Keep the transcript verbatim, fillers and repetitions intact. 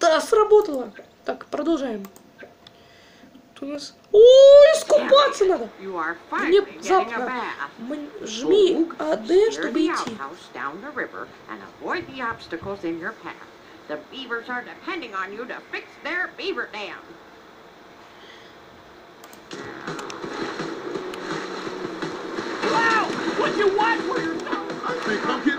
Да, сработало. Так, продолжаем. Тут у нас... Ой, искупаться надо. Внезапно. Жми А Д, чтобы идти. The beavers are depending on you to fix their beaver dam. Wow! What you want for yourself? I think I'm getting